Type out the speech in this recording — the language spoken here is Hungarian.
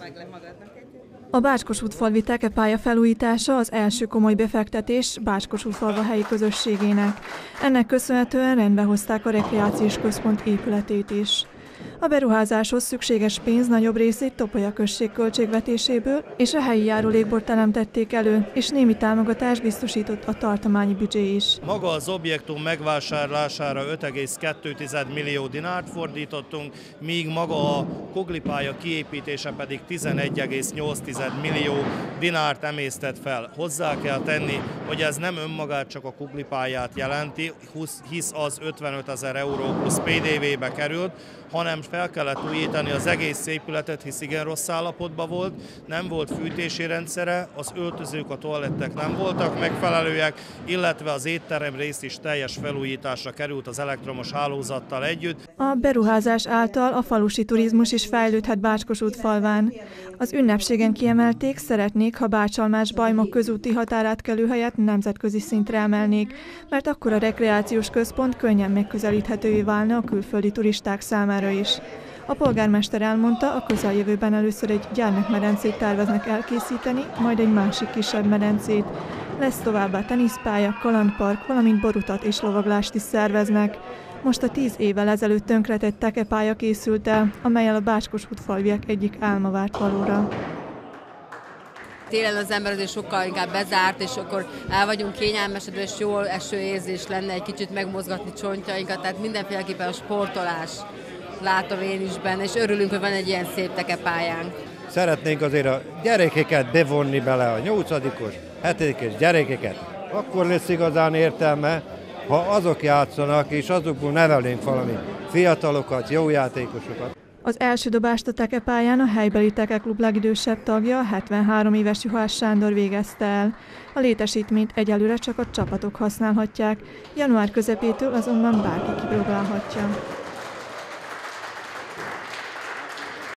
A Bács-Kossuth-falvi tekepálya felújítása az első komoly befektetés Bács-Kossuth-falva helyi közösségének. Ennek köszönhetően rendbe hozták a rekreációs központ épületét is. A beruházáshoz szükséges pénz nagyobb részét Topolya község költségvetéséből és a helyi járulékból teremtették elő, és némi támogatást biztosított a tartományi büdzsé is. Maga az objektum megvásárlására 5,2 millió dinárt fordítottunk, míg maga a Koglipálya kiépítése pedig 11,8 millió dinárt emésztett fel. Hozzá kell tenni, hogy ez nem önmagát csak a Koglipályát jelenti, hisz az 55 000 euró plusz PDV-be került, hanem fel kellett újítani az egész épületet, hisz igen rossz állapotban volt, nem volt fűtési rendszere, az öltözők, a toalettek nem voltak megfelelőek, illetve az étterem rész is teljes felújításra került az elektromos hálózattal együtt. A beruházás által a falusi turizmus is fejlődhet Bács-Kossuth-falván. Az ünnepségen kiemelték, szeretnék, ha Bácsalmás-Bajmok közúti határátkelő helyett nemzetközi szintre emelnék, mert akkor a rekreációs központ könnyen megközelíthetővé válna a külföldi turisták számára is. A polgármester elmondta, a közeljövőben először egy gyermekmedencét terveznek elkészíteni, majd egy másik kisebb medencét. Lesz továbbá teniszpálya, kalandpark, valamint borutat és lovaglást is szerveznek. Most a 10 évvel ezelőtt tönkretett tekepálya készült el, amellyel a Bács-Kossuth-falviak egyik álma várt valóra. Télen az ember azért sokkal inkább bezárt, és akkor el vagyunk kényelmesedve, és jól eső érzés lenne egy kicsit megmozgatni csontjainkat, tehát mindenféleképpen a sportolás látom én is benne, és örülünk, hogy van egy ilyen szép tekepályánk. Szeretnénk azért a gyerekeket bevonni bele, a 8-os, 7-es gyerekeket. Akkor lesz igazán értelme, ha azok játszanak, és azokból nevelünk valami fiatalokat, jó játékosokat. Az első dobást a tekepályán a helybeli tekeklub legidősebb tagja, 73 éves Juhász Sándor végezte el. A létesítményt egyelőre csak a csapatok használhatják, január közepétől azonban bárki kipróbálhatja.